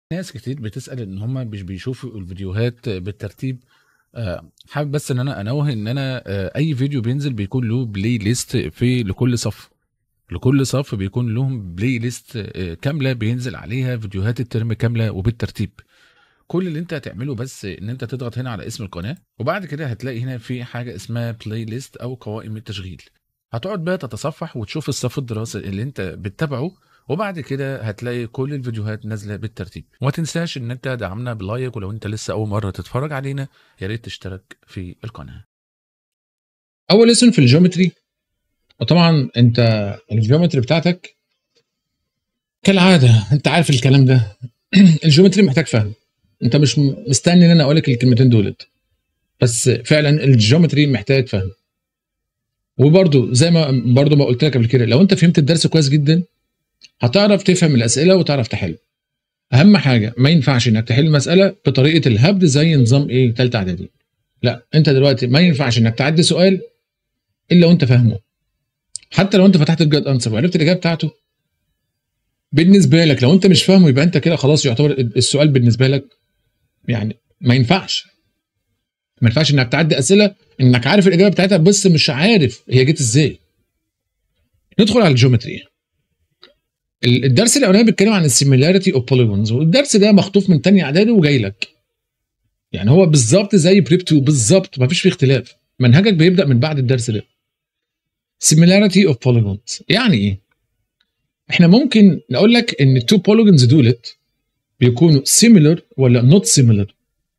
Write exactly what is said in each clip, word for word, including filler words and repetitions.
ناس كتير بتسأل إن هم مش بيشوفوا الفيديوهات بالترتيب. آه، حابب بس إن أنا أنوه إن أنا آه، أي فيديو بينزل بيكون له بلاي ليست في لكل صف. لكل صف بيكون لهم بلاي ليست آه، كاملة بينزل عليها فيديوهات الترم كاملة وبالترتيب. كل اللي انت هتعمله بس ان انت تضغط هنا على اسم القناة، وبعد كده هتلاقي هنا في حاجة اسمها بلاي ليست او قوائم التشغيل. هتقعد بقى تتصفح وتشوف الصف الدراسي اللي انت بتتابعه، وبعد كده هتلاقي كل الفيديوهات نازلة بالترتيب. وما تنساش ان انت دعمنا بلايك، ولو انت لسه اول مرة تتفرج علينا يا ريت تشترك في القناة. اول اسم في الجيومتري، وطبعا انت الجيومتري بتاعتك كالعاده انت عارف الكلام ده. الجيومتري محتاج فهم. انت مش مستني ان انا اقول لك الكلمتين دولت، بس فعلا الجيومتري محتاج فهم. وبرده زي ما برده ما قلت لك قبل كده، لو انت فهمت الدرس كويس جدا هتعرف تفهم الاسئله وتعرف تحل. اهم حاجه ما ينفعش انك تحل المساله بطريقه الهبد زي نظام ايه ثالثه اعدادي. لا، انت دلوقتي ما ينفعش انك تعدي سؤال الا وانت فاهمه. حتى لو انت فتحت الجاد انسر وعرفت الاجابه بتاعته، بالنسبه لك لو انت مش فاهمه يبقى انت كده خلاص يعتبر السؤال بالنسبه لك يعني ما ينفعش. ما ينفعش انك تعدي اسئله انك عارف الاجابه بتاعتها بس مش عارف هي جت ازاي. ندخل على الجيومتري. الدرس الاولاني بيتكلم عن السيميلاريتي اوف بوليجونز، والدرس ده مخطوف من ثانيه اعدادي وجاي لك. يعني هو بالظبط زي بريب اتنين بالظبط، ما فيش فيه اختلاف. منهجك بيبدا من بعد الدرس ده. سيميلاريتي اوف بوليجونز يعني ايه؟ احنا ممكن نقول لك ان التو بوليجونز دولت بيكونوا سيميلر ولا نوت سيميلر.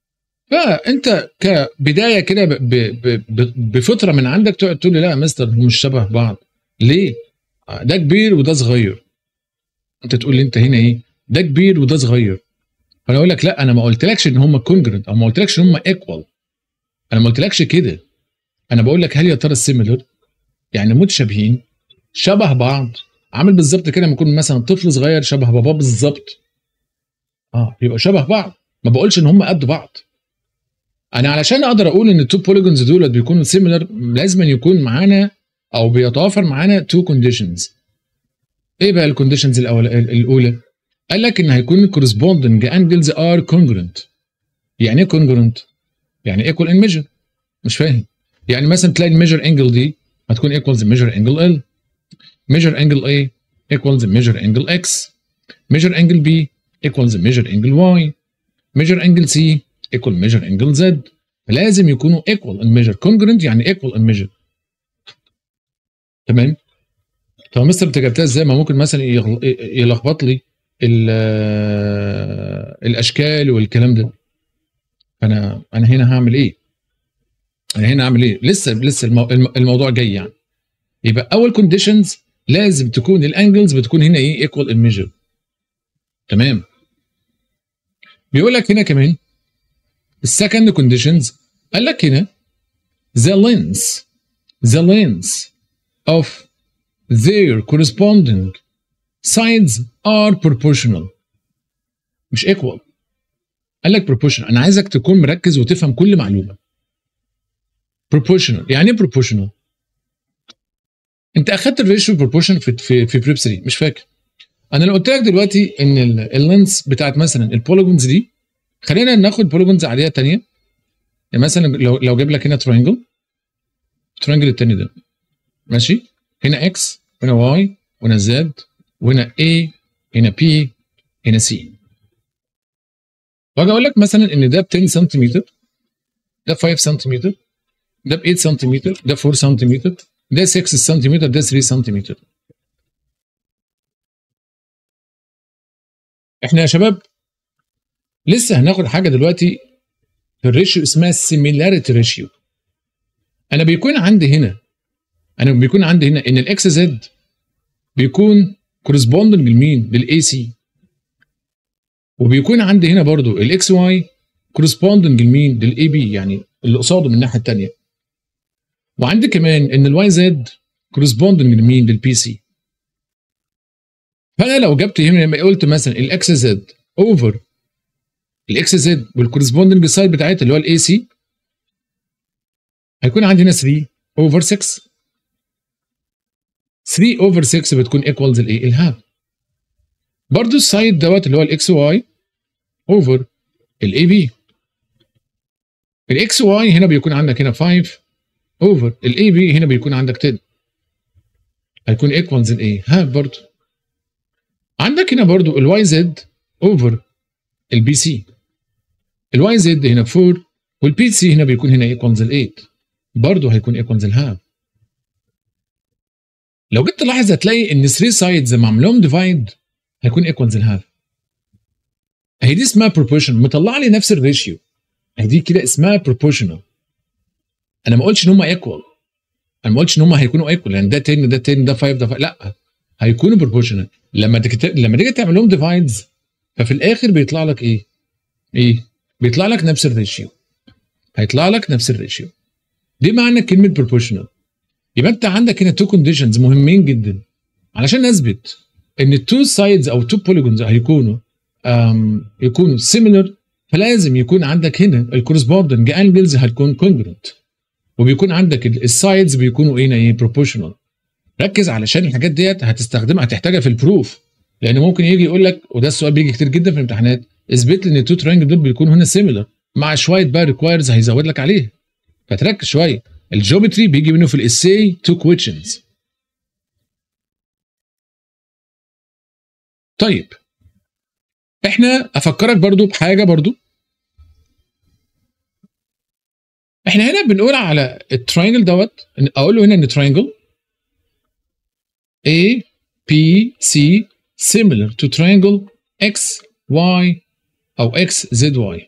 فانت كبدايه كده بفتره من عندك تقعد تقول لي لا يا مستر هم مش شبه بعض. ليه؟ ده كبير وده صغير. انت تقول لي انت هنا ايه؟ ده كبير وده صغير. فانا اقول لك لا، انا ما قلتلكش ان هم كونجرنت او ما قلتلكش ان هم ايكوال. انا ما قلتلكش كده. انا بقول لك هل يا ترى السيميلر يعني متشابهين شبه بعض، عامل بالظبط كده لما يكون مثلا طفل صغير شبه باباه بالظبط. اه يبقى شبه بعض. ما بقولش ان هم قد بعض. انا علشان اقدر اقول ان التو بوليجونز دول بيكونوا سيميلر لازم يكون معانا او بيتوافر معانا تو كونديشنز. ايه بقى الكونديشنز الاولى؟ قال لك ان هيكون كورسبوندنج انجلز ار كونجرنت. يعني ايه كونجرنت؟ يعني ايكوال ان ميجر. مش فاهم. يعني مثلا تلاقي الميجر انجل دي هتكون ايكوالز ميجر انجل ال، ميجر انجل اي ايكوالز ميجر انجل اكس، ميجر انجل بي ايكوالز ميجر انجل واي، ميجر انجل سي ايكوال ميجر انجل زد. لازم يكونوا ايكوال ان ميجر. كونجرنت يعني ايكوال ان ميجر. تمام. طب مستر انت جبتها ازاي؟ ما ممكن مثلا يلخبط لي الاشكال والكلام ده. انا انا هنا هعمل ايه؟ انا هنا هعمل ايه؟ لسه لسه الموضوع جاي يعني. يبقى اول كونديشنز لازم تكون الانجلز بتكون هنا ايه؟ ايكوال ان ميجر. تمام. بيقول لك هنا كمان السكند كونديشنز، قال لك هنا the length the length of their corresponding sides are proportional. مش equal. قال لك proportional. انا عايزك تكون مركز وتفهم كل معلومه. proportional يعني ايه proportional؟ انت اخدت الريشيو proportion في في في بريب ثلاثة مش فاكر. انا لو قلت لك دلوقتي ان اللينس بتاعت مثلا البوليجونز دي، خلينا ناخد بوليجونز عاديه ثانيه. يعني مثلا لو لو جايب لك هنا ترينجل، الترينجل الثاني ده ماشي، هنا اكس هنا واي وهنا زد وهنا A هنا بي هنا سي. واجي اقول لك مثلا ان ده ب عشرة سنتيمتر، ده خمسة سنتيمتر، ده ب تمانية سنتيمتر، ده أربعة سنتيمتر، ده ستة سنتيمتر، ده تلاتة سنتيمتر. احنا يا شباب لسه هناخد حاجه دلوقتي في الريشيو اسمها السيميلاريتي ريشيو. انا بيكون عندي هنا انا بيكون عندي هنا ان الاكس زد بيكون كورسبوندنج لمين؟ للاي سي. وبيكون عندي هنا برضو الاكس واي كورسبوندنج لمين؟ للاي بي، يعني اللي قصاده من الناحيه الثانيه. وعندي كمان ان الواي زد كورسبوندنج لمين؟ للبي سي. فانا لو جبت هنا لما قلت مثلا الاكس زد اوفر الاكس زد والكورسبوندنج سايد بتاعتها اللي هو الاي سي، هيكون عندي هنا تلاتة اوفر ستة. تلاتة اوفر ستة بتكون ايكوالز الايه؟ الهاف. برضو السايد دوت اللي هو الاكس واي اوفر الاي بي. الاكس واي هنا بيكون عندك هنا خمسة اوفر الاي بي هنا بيكون عندك عشرة، هيكون ايكوالز الايه هاف. برضه عندك هنا برضه الواي زد اوفر البي سي. الواي زد هنا أربعة والبي سي هنا بيكون هنا ايكوالز ثمانية، برضه هيكون ايكوالز الهاف. لو جيت تلاحظ هتلاقي ان ثلاثة سايدز معمولهم ديفايد هيكون ايكوالز الهاف. اهي دي اسمها بروبورشن، مطلع لي نفس الريشيو، اهي دي كده اسمها بروبورشنال. انا ما قلتش ان هم ايكوال، انا ما قلتش ان هم هيكونوا ايكوال، يعني ده عشرة ده عشرة ده خمسة ده خمسة، لا هيكونوا بروبورشنال. لما تكت... لما تيجي تعمل لهم ديفايدز ففي الاخر بيطلع لك ايه؟ ايه؟ بيطلع لك نفس الريشيو، هيطلع لك نفس الريشيو. دي معنى كلمه بروبورشنال. يبقى انت عندك هنا تو كونديشنز مهمين جدا علشان نثبت ان التو سايدز او تو بوليجونز هيكونوا أم يكونوا سيميلر، فلازم يكون عندك هنا الكورسبوندنج انجلز هتكون كونجرنت، وبيكون عندك السايدز بيكونوا هنا ايه؟ بروبورشنال. ركز علشان الحاجات ديت هتستخدمها هتحتاجها في البروف، لان ممكن يجي يقول لك، وده السؤال بيجي كتير جدا في الامتحانات، اثبت لي ان التو ترينجل دول بيكونوا هنا سيميلر، مع شويه بقى ريكوايرز هيزود لك عليه، فتركز شويه. الجيومتري بيجي منه في الاساي تو كويشنز. طيب احنا افكرك برضو بحاجه برضو، احنا هنا بنقول على التراينجل دوت، اقول له هنا ان تراينجل A P C similar to triangle X Y او X Z Y.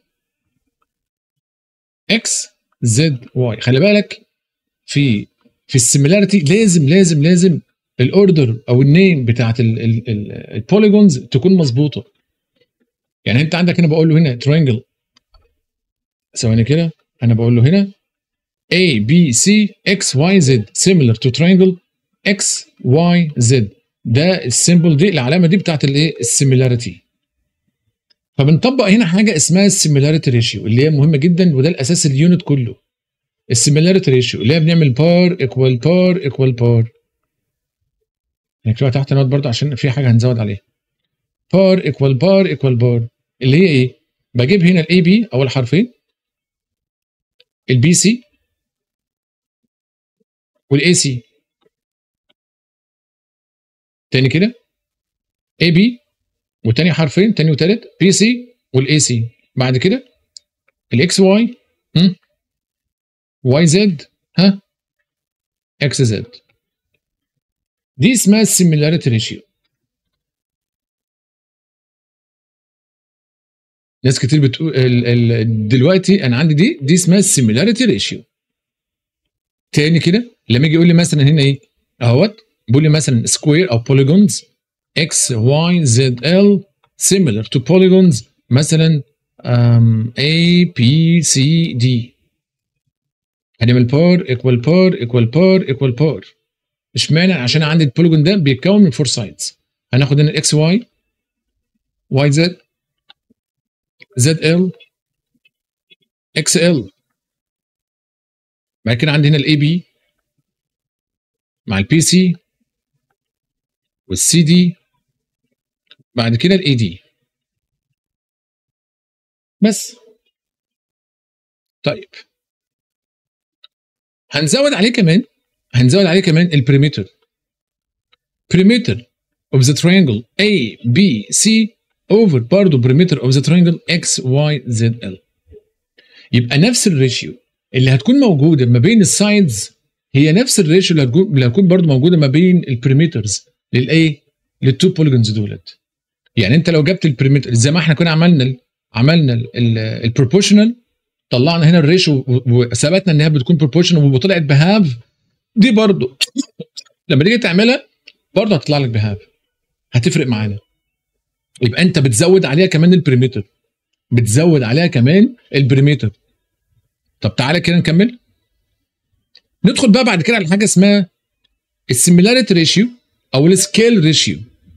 X Z Y خلي بالك في في السيميلاريتي لازم لازم لازم الاوردر او النيم بتاعت البوليجونز تكون مظبوطه. يعني انت عندك هنا بقول له هنا تراينجل، ثواني كده، انا بقول له هنا A B C X Y Z similar to triangle X Y Z، ده السيمبل دي العلامه دي بتاعت الايه؟ السيميلاريتي. فبنطبق هنا حاجه اسمها السيميلاريتي ريشيو اللي هي مهمه جدا، وده الاساس اليونت كله. السيميلاريتي ريشيو اللي هي بنعمل بار ايكوال بار ايكوال بار، نكتبها تحت نوت برضه عشان في حاجه هنزود عليها. بار ايكوال بار ايكوال بار اللي هي ايه؟ بجيب هنا الاي بي اول حرفين، البي سي والاي سي، تاني كده اي بي وتاني حرفين تاني وتالت بي سي والاي سي، بعد كده الاكس واي واي زد ها اكس زد. دي اسمها السيميلاريتي ريشيو. ناس كتير بتقول ال ال دلوقتي انا عندي دي دي اسمها السيميلاريتي ريشيو. تاني كده لما يجي يقول لي مثلا هنا ايه اهوت، بيقول لي مثلا سكوير او بوليجونز x y z l similar to polygons مثلا um, a b c d، هنعمل بار ايكوال بار ايكوال بار ايكوال بار. اشمعنى؟ عشان عندي البوليجون ده بيتكون من فور سايدز. هناخد هنا الاكس واي واي زد زد ال اكس ال، بعد كده عندي هنا الاي بي مع البي سي والسي دي، بعد كده الاي دي بس. طيب هنزود عليه كمان هنزود عليه كمان البريمتر. perimeter of the triangle A B C over برضه perimeter of the triangle X Y Z L. يبقى نفس الريشيو اللي هتكون موجوده ما بين السايدز هي نفس الريشيو اللي هتكون اللي هتكون برضه موجوده ما بين البريمترز للايه؟ للتو بوليجونز دولت. يعني انت لو جبت البريمتر زي ما احنا كنا عملنا ال عملنا البروبورشنال، طلعنا هنا الريشيو وثبتنا انها بتكون بروبورشنال وطلعت بهاف، دي برضه لما تيجي تعملها برضه هتطلع لك بهاف، هتفرق معانا. يبقى انت بتزود عليها كمان البريمتر، بتزود عليها كمان البريمتر. طب تعالى كده نكمل، ندخل بقى بعد كده على حاجه اسمها السيميلاريتي ريشيو او السكيل ريشيو.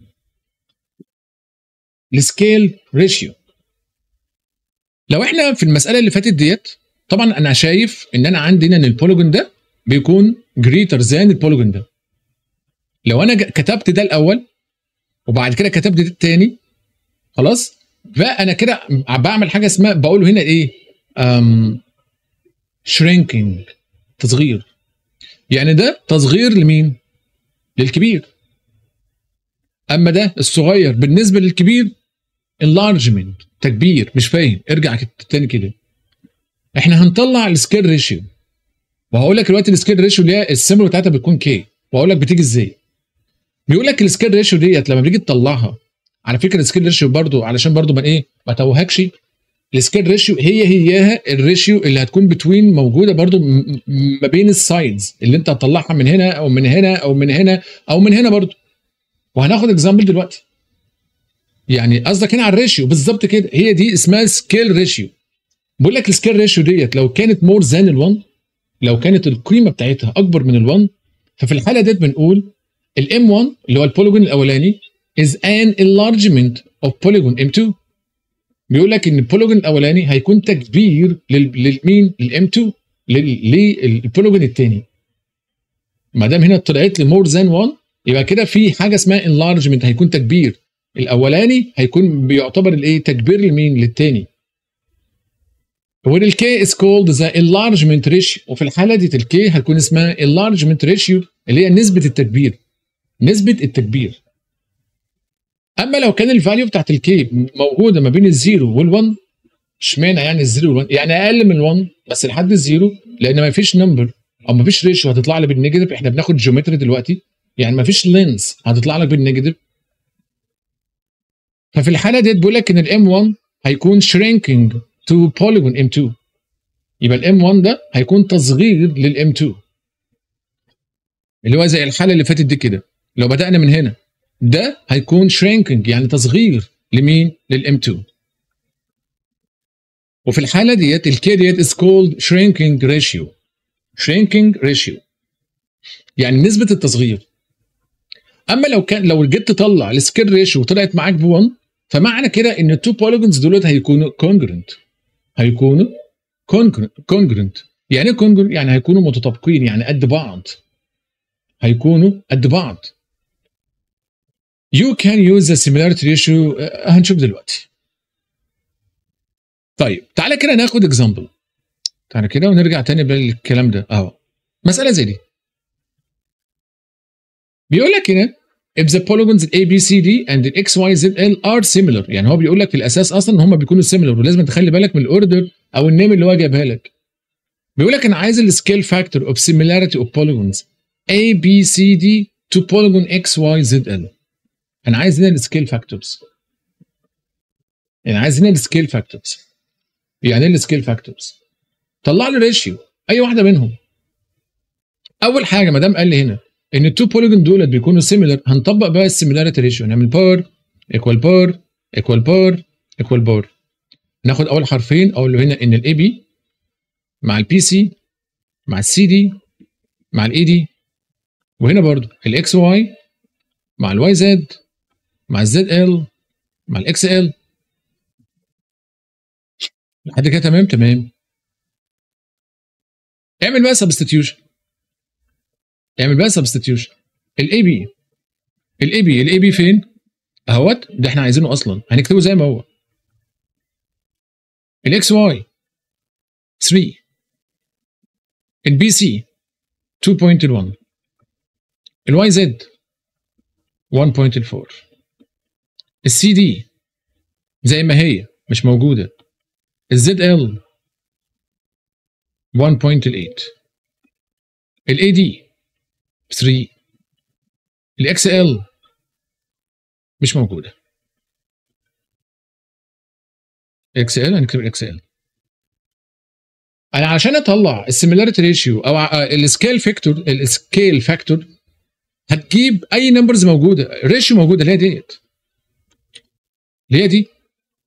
السكيل ريشيو لو احنا في المساله اللي فاتت ديت، طبعا انا شايف ان انا عندي هنا ان البوليجون ده بيكون جريتر ذان البوليجون ده. لو انا كتبت ده الاول وبعد كده كتبت ده الثاني، خلاص فانا كده بعمل حاجه اسمها بقوله هنا ايه um, shrinking، تصغير. يعني ده تصغير لمين؟ للكبير. اما ده الصغير بالنسبه للكبير enlargement، تكبير. مش فاهم؟ ارجع تاني كده. احنا هنطلع السكيل ريشيو، وهقول لك دلوقتي السكيل ريشيو اللي هي السيمبل بتاعتها بتكون كي، وهقول لك بتيجي ازاي. بيقول لك السكيل ريشيو ديت لما بتيجي تطلعها، على فكره السكيل ريشيو برضو علشان برضو ما ايه ما توهكش، السكيل ريشيو هي هياها الريشيو اللي هتكون بتوين موجوده برضو ما بين السايدز اللي انت هتطلعها من هنا او من هنا او من هنا او من هنا برضو. وهناخد اكزامبل دلوقتي. يعني قصدك هنا على الريشيو بالظبط كده، هي دي اسمها سكيل ريشيو. بقول لك السكيل ريشيو ديت لو كانت مور ذان ال1، لو كانت القيمه بتاعتها اكبر من ال1، ففي الحاله ديت بنقول الام واحد اللي هو البوليجون الاولاني is an enlargement of polygon ام تو. بيقول لك ان البوليجون الاولاني هيكون تكبير للمين؟ للام اتنين، للبوليجون الثاني. ما دام هنا طلعت لي مور ذان واحد، يبقى كده في حاجه اسمها enlargement، هيكون تكبير. الاولاني هيكون بيعتبر الايه؟ تكبير لمين؟ للثاني. والكي is called the enlargement ratio، وفي الحاله دي الكي هتكون اسمها enlargement ratio اللي هي نسبه التكبير. نسبه التكبير. اما لو كان الفاليو بتاعت الكي موجوده ما بين الزيرو والون، اشمعنى يعني الزيرو والون؟ يعني اقل من الون بس لحد الزيرو، لان ما فيش نمبر او ما فيش ريشيو هتطلع لي بالنيجاتيف. احنا بناخد جيومتري دلوقتي، يعني ما فيش لينس هتطلع لك بالنيجاتيف. ففي الحاله ديت بيقول لك ان الام واحد هيكون shrinking to polygon ام تو، يبقى الام واحد ده هيكون تصغير للام اتنين، اللي هو زي الحاله اللي فاتت دي كده. لو بدانا من هنا ده هيكون shrinking يعني تصغير لمين؟ للام اتنين. وفي الحاله ديت الكي ديت is called shrinking ratio. shrinking ratio يعني نسبه التصغير. اما لو كان لو جيت تطلع السكيل ريشيو وطلعت معاك ب واحد، فمعنى كده ان التو بوليجونز دولت هيكونوا congruent. هيكونوا congruent. يعني ايه congruent؟ يعني هيكونوا متطابقين، يعني قد بعض. هيكونوا قد بعض. You can use the similarity ratio. هنشوف دلوقتي. طيب تعالى كده ناخد اكزامبل. تعالى كده ونرجع تاني بالكلام ده اهو. مسألة زي دي. بيقول لك هنا if the polygons A B C D and the X Y Z L are similar، يعني هو بيقول لك في الاساس اصلا ان هم بيكونوا similar، ولازم تخلي بالك من الاوردر او النيم اللي هو جايبها لك. بيقول لك انا عايز السكيل فاكتور of similarity of polygons A B C D to polygon X Y Z L. انا عايز هنا السكيل فاكتورز. يعني عايز هنا السكيل فاكتورز. يعني ايه السكيل فاكتورز؟ طلع لي ريشيو اي واحده منهم. اول حاجه ما دام قال لي هنا ان التو بوليجون دولت بيكونوا سيميلر، هنطبق بقى السيميلاريتي ريشيو. نعمل بار ايكوال بار ايكوال بار ايكوال بار. ناخد اول حرفين، اقول له هنا ان الاي بي مع البي سي مع السي دي مع الاي دي، وهنا برضو الاكس واي مع الواي زد مع الزد ال مع الاكس ال. لحد كده تمام؟ تمام. اعمل بقى سبستيتيوشن. اعمل بقى سبستيتيوشن. الاي بي الاي بي الاي بي فين؟ اهوت، ده احنا عايزينه اصلا، هنكتبه زي ما هو. الاكس واي ثلاثة، البي سي اثنين فاصلة واحد، الواي زد واحد فاصلة أربعة، السي دي زي ما هي مش موجوده، الزد ال واحد فاصلة ثمانية، الاي دي ثلاثة، الاكس ال مش موجوده. اكس ال هنكتب الاكس ال. انا علشان اطلع السيميلاريتي ريشيو او السكيل فاكتور، السكيل فاكتور هتجيب اي نمبرز موجوده، ريشيو موجوده اللي هي ديت، اللي هي دي،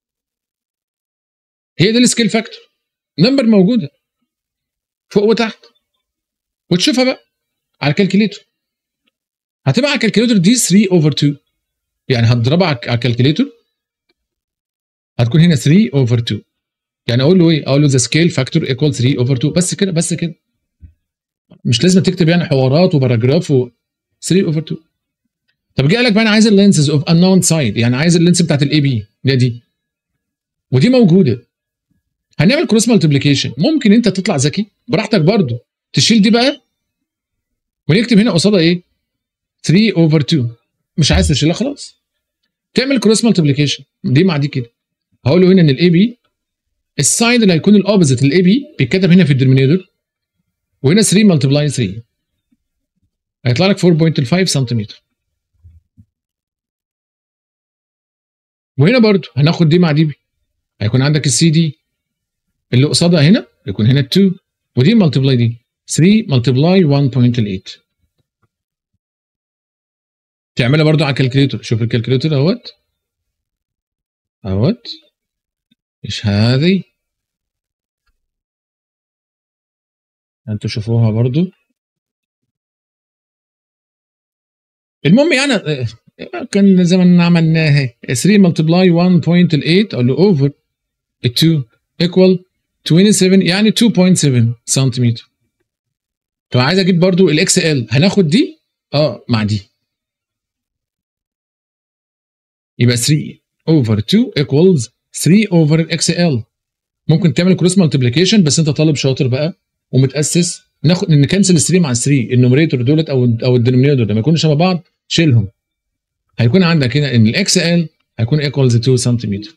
هي دي السكيل فاكتور. نمبر موجوده فوق وتحت، وتشوفها بقى على الكالكوليتر. هتبقى على الكالكوليتر دي ثلاثة اوفر اتنين، يعني هتضربها على الكالكوليتر هتكون هنا ثلاثة اوفر اتنين. يعني اقول له ايه؟ اقول له ذا سكيل فاكتور ايكوال ثلاثة اوفر اتنين. بس كده بس كده، مش لازم تكتب يعني حوارات وباراجراف و ثلاثة اوفر اتنين. طب جاي لك بقى انا عايز اللينسز اوف انون سايد، يعني عايز اللينس بتاعت الاي بي ده دي. ودي موجوده. هنعمل كروس مالتيبليكيشن. ممكن انت تطلع ذكي براحتك برضو، تشيل دي بقى ونكتب هنا قصادها ايه؟ ثري اوفر تو. مش عايز تشيلها خلاص. تعمل كروس مالتيبليكيشن دي مع دي كده. هقول له هنا ان الاي بي السايد اللي هيكون الاوبوزيت للاي بي بيتكتب هنا في الدينومينيتور، وهنا ثري ملتبلاي ثري هيطلع لك فور بوينت فايف سنتيمتر. وهنا برضو هناخد دي مع دي بي، هيكون عندك السي دي اللي قصادها هنا يكون هنا تو، ودي ملتبلاي دي ثري ملتبلاي ون بوينت ثمانية. تعملها برضو على الكالكوليتر. شوف الكالكوليتر اهوت اهوت، مش هذه انتوا شوفوها برضو. المهم يعني كان زي ما عملناها ثري ملتبلاي ون بوينت ثمانية اقول له اوفر تو ايكوال سبعة وعشرين يعني تو بوينت سفن سنتيمتر. طب عايز اجيب برضو الاكس ال، هناخد دي اه مع دي، يبقى ثري اوفر تو ايكوالز ثري اوفر الاكس ال. ممكن تعمل كروس مالتيبليكيشن بس انت طالب شاطر بقى ومتاسس. ناخد نكنسل ال ثري مع ال ثري، النوميريتور دولت او او الدينومينيتور لما يكونوا شبه بعض شيلهم. هيكون عندك هنا ان الاكس ال هيكون ايكوالز تو سنتيمتر.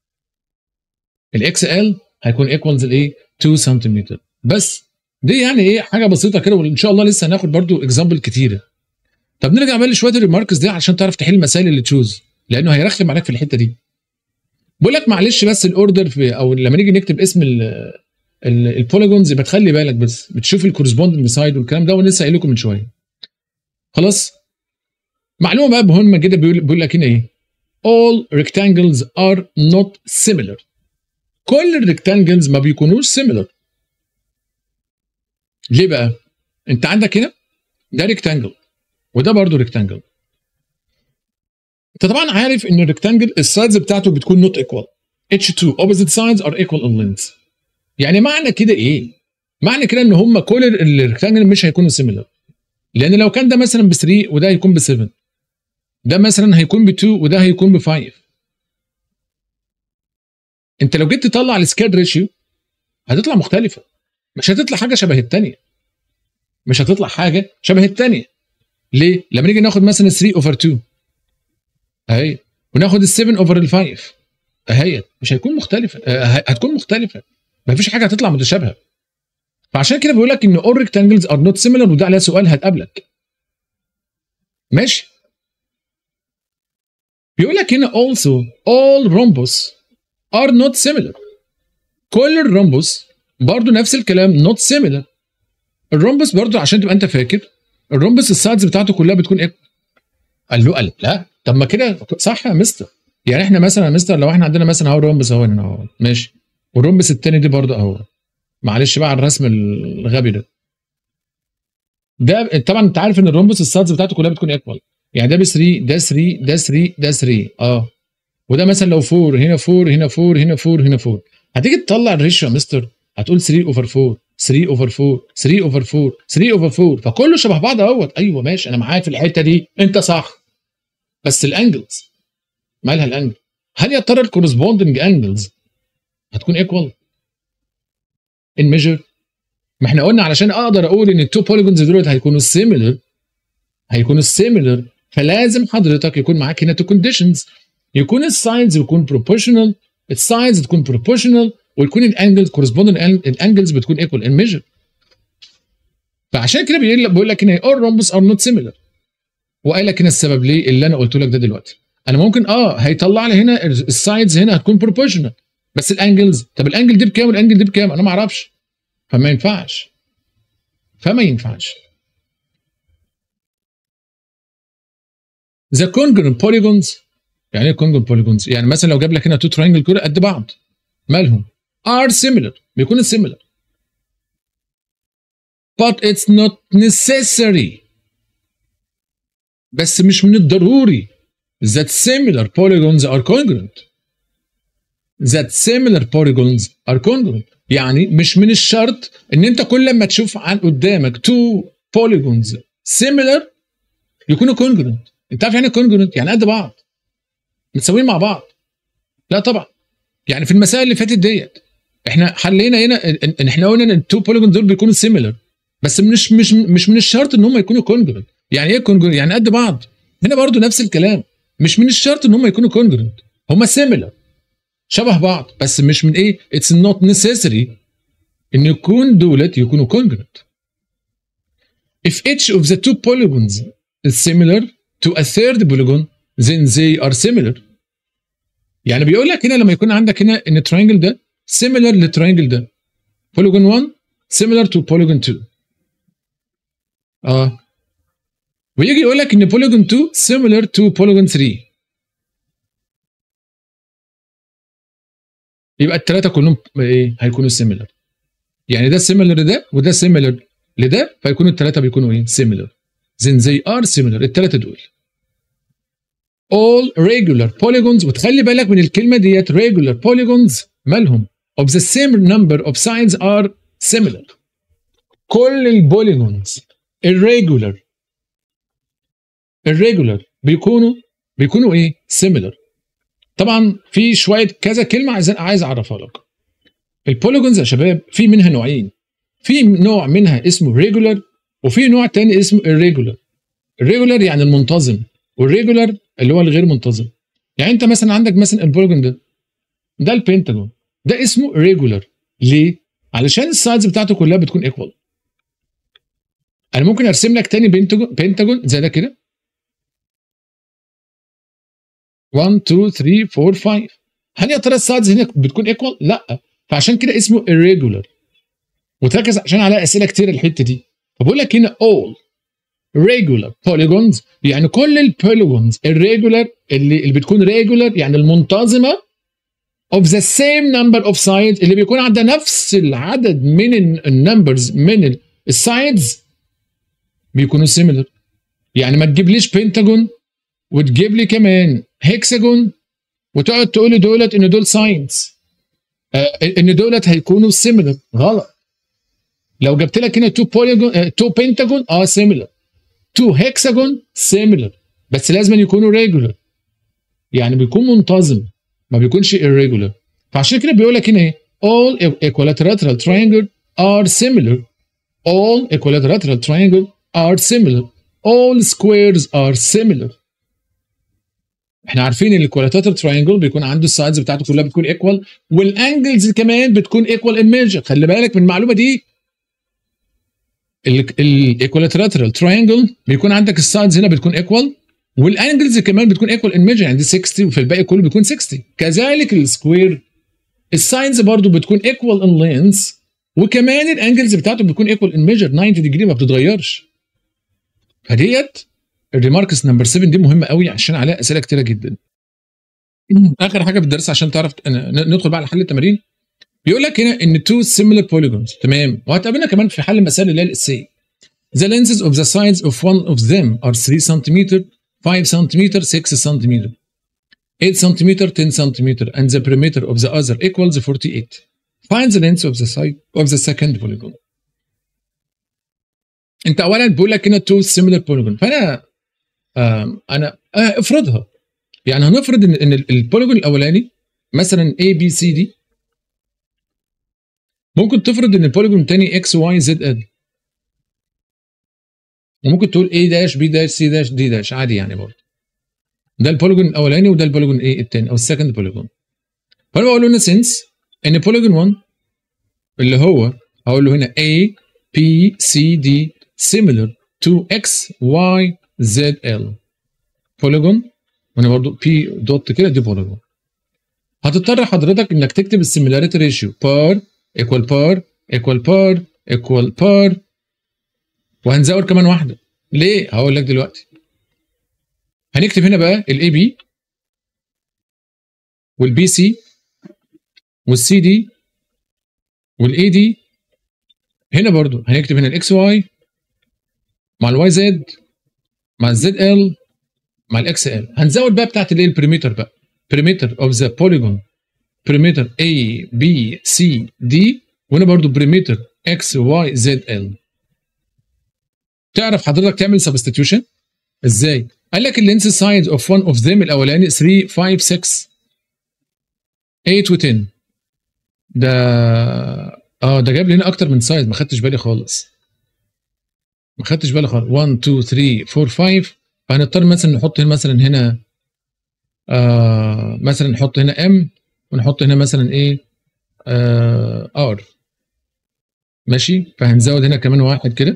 الاكس ال هيكون ايكوالز الايه؟ تو سنتيمتر. بس دي يعني ايه حاجه بسيطه كده، وان شاء الله لسه هناخد برضو اكزامبل كتيره. طب نرجع بقى لشويه الريماركس دي عشان تعرف تحل المسائل اللي تشوز، لانه هيرخم عليك في الحته دي. بقول لك معلش بس الاوردر في او لما نيجي نكتب اسم البوليجونز يبقى تخلي بالك بس بتشوف الكورسبوندنج سايد والكلام ده، وانا لسه قايل لكم من شويه. خلاص معلومه بقى مهمه كده، بيقول بيقول لك هنا ايه؟ all rectangles are not similar. كل الريكتانجلز ما بيكونوش similar. ليه بقى؟ انت عندك هنا ده ريكتانجل وده برضه ريكتانجل. انت طبعا عارف ان الريكتانجل السايدز بتاعته بتكون نوت ايكوال. اتش تو opposite sides are equal in length. يعني معنى كده ايه؟ معنى كده ان هم كل الريكتانجل مش هيكونوا سيميلر. لان لو كان ده مثلا ب ثري وده هيكون ب سفن، ده مثلا هيكون ب تو وده هيكون ب فايف. انت لو جيت تطلع السكيل ريشيو هتطلع مختلفه، مش هتطلع حاجه شبه الثانيه. مش هتطلع حاجه شبه الثانيه. ليه؟ لما نيجي ناخد مثلا ثري اوفر تو اهي، وناخد ال سفن اوفر ال فايف اهي، مش هيكون مختلفه، هتكون مختلفه، مفيش حاجه هتطلع متشابهه. فعشان كده بيقول لك ان all rectangles are not similar، وده عليها سؤال هتقابلك. ماشي؟ بيقول لك هنا also all rhombus are not similar. كل الرمبوس برضو نفس الكلام not similar. الرمبوس برضو عشان تبقى انت فاكر الرمبوس السايدز بتاعته كلها بتكون ايه؟ قال له قال لا، طب ما كده صح يا مستر. يعني احنا مثلا يا مستر لو احنا عندنا مثلا اهو الرمبوس اهو هنا اهو ماشي، والرمبوس الثاني دي برضو اهو، معلش بقى على الرسم الغبي ده. ده طبعا انت عارف ان الرمبوس السايدز بتاعته كلها بتكون ايكوال. يعني ده ب ثري ده ثري ده ثري ده ثري اه، وده مثلا لو فور هنا فور هنا فور هنا فور هنا فور، هتيجي تطلع الريشيو يا مستر هتقول ثري اوفر فور ثري اوفر فور ثري اوفر فور ثري اوفر فور، فكله شبه بعض اهوت. ايوه ماشي انا معاك في الحته دي، انت صح. بس الانجلز مالها الانجل؟ هل يا ترى الكورسبوندنج انجلز هتكون ايكوال ان ميجر؟ ما احنا قلنا علشان اقدر اقول ان التو بوليجونز دول هيكونوا سيميلر هيكونوا سيميلر فلازم حضرتك يكون معاك هنا تو كونديشنز، يكون السايدز يكون بروبورشنال، السايدز تكون بروبورشنال، ويكون الانجلز كورسبوندنج الانجلز بتكون ايكوال ان ميجر. فعشان كده بيقول لك هنا all rhombus are not similar. وقال لك هنا السبب ليه اللي انا قلت لك ده دلوقتي. انا ممكن اه هيطلع لي هنا السايدز هنا هتكون بروبورشنال، بس الانجلز طب الانجل دي بكام والانجل دي بكام؟ انا ما اعرفش، فما ينفعش فما ينفعش. The congruent polygons، يعني ايه congruent polygons؟ يعني مثلا لو جاب لك هنا تو تراينجل كده قد بعض مالهم؟ are similar، بيكونوا similar but it's not necessary، بس مش من الضروري that similar polygons are congruent. that similar polygons are congruent يعني مش من الشرط ان انت كل لما تشوف عن قدامك two polygons similar يكونوا congruent. انت عارف يعني congruent؟ يعني قد بعض متساويين مع بعض. لا طبعا يعني في المسائل اللي فاتت ديت احنا حلينا هنا ان احنا قلنا ان التو بوليجون دول بيكونوا سيميلر، بس مش مش مش من الشرط ان هم يكونوا كونجرنت. يعني ايه كونجرنت؟ يعني قد بعض. هنا برضو نفس الكلام، مش من الشرط ان هم يكونوا كونجرنت، هم سيميلر شبه بعض، بس مش من ايه، اتس نوت نيسيسري ان يكون دولت يكونوا كونجرنت. If each of the two polygons is similar to a third polygon then they are similar. يعني بيقول لك هنا لما يكون عندك هنا ان التراينجل ده similar للتراينجل ده، polygon واحد similar to polygon اتنين. اه ويجي يقول لك ان polygon اتنين similar to polygon تلاتة، يبقى الثلاثه كلهم ايه، هيكونوا similar. يعني ده similar لده وده similar لده، فيكونوا الثلاثه بيكونوا ايه، similar. then they are similar، الثلاثه دول. all regular polygons، وتخلي بالك من الكلمه ديت، regular polygons مالهم of the same number of sides are similar. كل البوليجونز irregular irregular بيكونوا بيكونوا ايه، similar. طبعا في شويه كذا كلمه عايز عايز اعرفها لك. البوليجونز يا شباب في منها نوعين، في نوع منها اسمه regular وفي نوع تاني اسمه irregular. irregular يعني المنتظم، والريجولار اللي هو الغير منتظم. يعني انت مثلا عندك مثلا البوليجون ده ده البنتاجون ده اسمه ريجولار. ليه؟ علشان السايدز بتاعته كلها بتكون ايكوال. انا ممكن ارسم لك تاني بنتاجون بنتاجون زي ده كده واحد اتنين تلاتة اربعة خمسة. هل يا ترى السايدز هنا بتكون ايكوال؟ لا، فعشان كده اسمه irregular. وتركز عشان على اسئله كتير الحته دي. فبقول لك هنا all regular polygons يعني كل البوليجونز الريجولار اللي اللي بتكون ريجولار يعني المنتظمه of the same number of sides اللي بيكون عندها نفس العدد من النمبرز من السايدز بيكونوا similar. يعني ما تجيبليش بنتاجون وتجيب لي كمان هيكساجون وتقعد تقول لي دولت ان دول سايدز آه ان دولت هيكونوا similar. غلط. لو جبت لك هنا تو بوليجون آه تو بنتاجون اه similar، تو هيكساجون similar، بس لازم يكونوا regular يعني بيكون منتظم ما بيكونش irregular. فعشان كده بيقول لك هنا ايه all equilateral triangle are similar all equilateral triangle are similar all squares are similar. احنا عارفين ان الايكوالاترال تراينجل بيكون عنده السايدز بتاعته كلها بتكون ايكوال والانجلز كمان بتكون ايكوال ان ميجر. خلي بالك من المعلومه دي. الايكوالاترال تراينجل بيكون عندك السايدز هنا بتكون ايكوال والانجلز كمان بتكون ايكوال ان ميجر، يعني دي ستين وفي الباقي كله بيكون ستين. كذلك السكوير السايدز برضو بتكون ايكوال ان لينث وكمان الانجلز بتاعته بتكون ايكوال ان ميجر تسعين ديجري ما بتتغيرش. فديت الريماركس نمبر سبعة دي مهمه قوي عشان عليها اسئله كتيره جدا. اخر حاجه في الدرس عشان تعرف ندخل بقى على حل التمارين. بيقول لك هنا ان two similar polygons تمام، وهتقابلنا كمان في حل المسائل اللي هي الاساسيه. The lenses of the sides of one of them are three centimeters, five centimeters, six centimeters, eight centimeters, ten centimeters, and the perimeter of the other equals forty-eight. Find the length of the side of the second polygon. انت اولا بيقول لك هنا two similar polygons، فانا آه انا آه افرضها. يعني هنفرض ان ان البوليجون الاولاني مثلا A B C D، ممكن تفرض ان البوليجون الثاني X Y Z L، وممكن تقول A داش B داش C داش D داش عادي يعني برضه. ده البوليجون الاولاني وده البوليجون ايه الثاني او السكند بوليجون. فانا بقول له هنا سنس ان بوليجون واحد اللي هو هقول له هنا A B C D similar to X Y Z L بوليجون، وانا برضه P دوت كده دي بوليجون. هتضطر حضرتك انك تكتب السيميلاريتي ريشيو بار ايكوال بار ايكوال بار ايكوال بار، وهنزود كمان واحده. ليه؟ هقول لك دلوقتي. هنكتب هنا بقى الاي بي والبي سي والسي دي والاي دي. هنا برضو هنكتب هنا الاكس واي مع الواي زد مع الزد ال مع الاكس ال. هنزود بقى بتاعت الايه البريمتر بقى بريمتر اوف ذا بوليجون بريمتر A B C D، وهنا برضو بريمتر X Y Z L. تعرف حضرتك تعمل سبستيتيوشن ازاي؟ قال لك اللينس سايد اوف one of them الاولاني تلاتة خمسة ستة، تمانية و عشرة. ده اه ده جاب لي هنا اكتر من سايز، ما خدتش بالي خالص ما خدتش بالي خالص. واحد اتنين تلاتة اربعة خمسة. فهنضطر مثلا نحط هنا مثلا هنا آه مثلا نحط هنا ام، ونحط هنا مثلا ايه آه ار. ماشي. فهنزود هنا كمان واحد كده،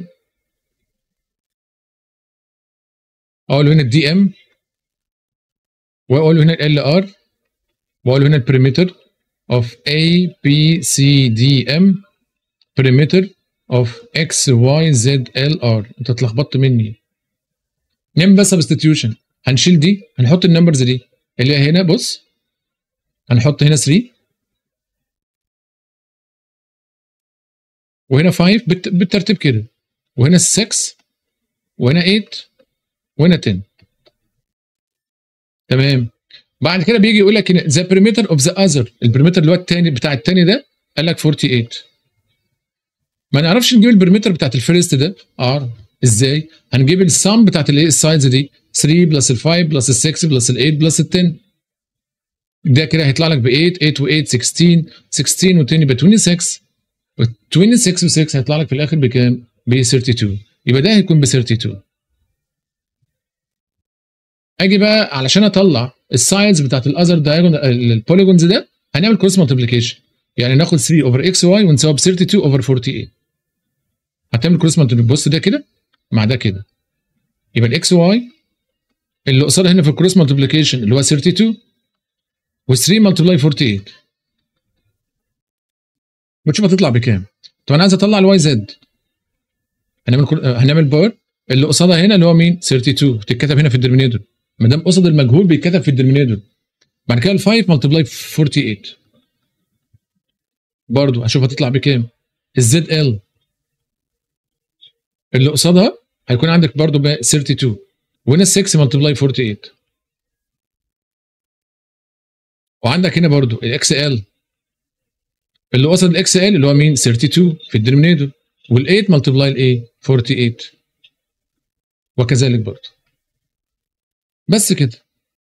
اقول هنا الدي ام، واقول هنا ال ار، واقول هنا البريمتر of A B C D M perimeter of X Y Z L R. انت اتلخبطت مني. نعمل بس substitution. هنشيل دي، هنحط النمبرز دي اللي هي هنا. بص هنحط هنا تلاتة، وهنا خمسة بالترتيب كده، وهنا ستة، وهنا تمانية، وهنا عشرة. تمام. بعد كده بيجي يقول لك ذا بريمتر اوف ذا اذر، البريمتر اللي هو الثاني بتاع الثاني ده قال لك تمانية وأربعين. ما نعرفش نجيب البريمتر بتاعت الفيرست ده ار ازاي؟ هنجيب السم بتاعت الايه السايدز دي، تلاتة بلس ال خمسة بلس ال ستة بلس ال تمانية بلس ال عشرة. ده كده هيطلع لك ب تمانية، تمانية و8 ستاشر، ستاشر و10 يبقى ستة وعشرين، ستة وستة و6 هيطلع لك في الاخر بكام؟ ب اتنين وتلاتين. يبقى ده هيكون ب اتنين وتلاتين. اجي بقى علشان اطلع السايدز بتاعت الاذر دايجون البوليجونز ده، هنعمل كروس مالتيبليكيشن. يعني ناخد تلاتة اوفر اكس واي ونساوي ب اتنين وتلاتين اوفر اربعة وأربعين. هتعمل كروس مالتيبليكيشن. بص ده كده مع ده كده، يبقى الاكس واي اللي قصادها هنا في الكروس مالتيبليكيشن اللي هو اتنين وتلاتين، و3 ملتبلاي اربعة وأربعين. وتشوف هتطلع بكام. طب انا عايز اطلع الواي زد، هنعمل كل... هنعمل باور اللي قصادها هنا اللي هو مين؟ اتنين وتلاتين، بتتكتب هنا في الديرمينيتور. ما دام قصد المجهول بيتكتب في الديرمينيتور. بعد كده ال خمسة ملتبلاي اربعة وأربعين برضه هشوف هتطلع بكام. الزد ال اللي قصادها هيكون عندك برضه ب اتنين وتلاتين، وهنا ستة ملتبلاي اربعة وأربعين. وعندك هنا برضه الاكس ال اللي قصد الاكس ال اللي هو مين؟ اتنين وتلاتين في الديرمينيتور، وال8 ملتبلاي الايه؟ اربعة وأربعين. وكذلك برضه. بس كده.